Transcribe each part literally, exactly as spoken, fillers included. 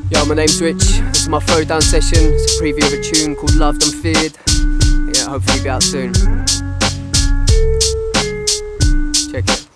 Yo, my name's Rich, this is my throwdown session. It's a preview of a tune called Loved and Feared. Yeah, hopefully be out soon. Check it.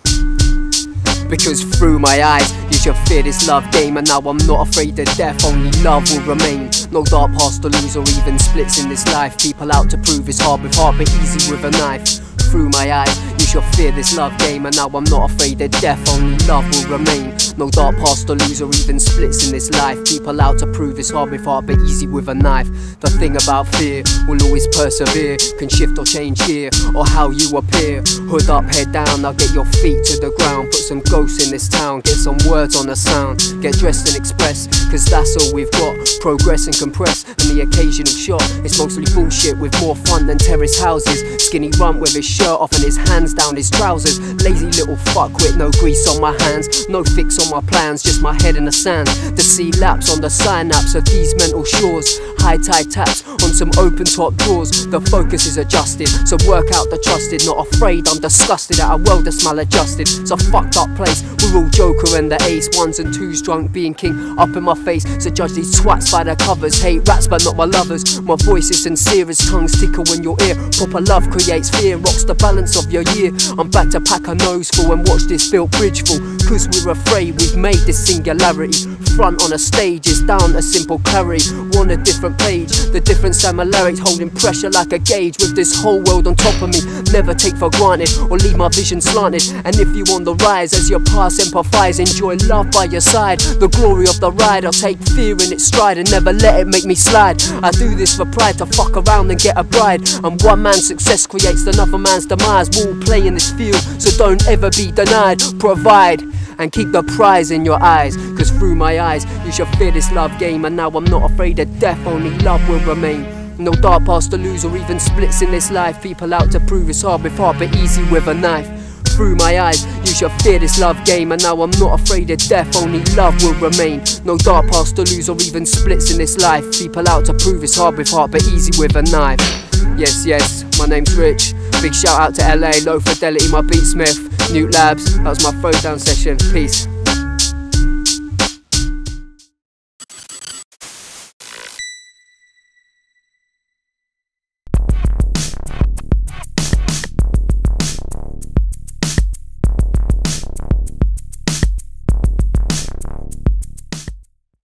Because through my eyes, you should fear this love game. And now I'm not afraid of death, only love will remain. No dark past to lose or even splits in this life. People out to prove it's hard with heart but easy with a knife. Through my eyes, you should fear this love game. And now I'm not afraid of death, only love will remain. No dark past to lose or even splits in this life. People out to prove it's hard with heart but easy with a knife. The thing about fear will always persevere. Can shift or change here, or how you appear. Hood up, head down, now get your feet to the ground. Put some ghosts in this town, get some words on the sound. Get dressed and express, cause that's all we've got. Progress and compress, and the occasional shot. It's mostly bullshit with more fun than terrace houses. Skinny runt with his shirt off and his hands down his trousers. Lazy little fuckwit, no grease on my hands. No fix on my plans, just my head in the sand. The sea laps on the synapse of these mental shores. High tide taps on some open top doors. The focus is adjusted, so work out the trusted. Not afraid, I'm disgusted at a world that's maladjusted. It's a fucked up place, we're all Joker and the ace. Ones and twos drunk, being king up in my face. So judge these twats by their covers. Hate rats but not my lovers. My voice is sincere as tongues tickle in your ear. Proper love creates fear, rocks the balance of your year. I'm back to pack a nose full and watch this built bridge full. Cause we're afraid we've made this singularity. Front on a stage is down a simple clarity. Want a different page, the different similarities. Holding pressure like a gauge with this whole world on top of me. Never take for granted or leave my vision slanted. And if you on the rise as your past empathize, enjoy love by your side. The glory of the ride, I'll take fear in its stride and never let it make me slide. I do this for pride, to fuck around and get a bride. And one man's success creates another man's demise. We'll all play in this field, so don't ever be denied. Provide and keep the prize in your eyes, cause through my eyes you should fear this love game. And now I'm not afraid of death, only love will remain. No dark past to lose or even splits in this life. People out to prove it's hard with heart but easy with a knife. Through my eyes, you should fear this love game. And now I'm not afraid of death, only love will remain. No dark past to lose or even splits in this life. People out to prove it's hard with heart but easy with a knife. Yes, yes, my name's Rich. Big shout out to L A, Low Fidelity, my beatsmith. Newt Labs, that was my throwdown session. Peace.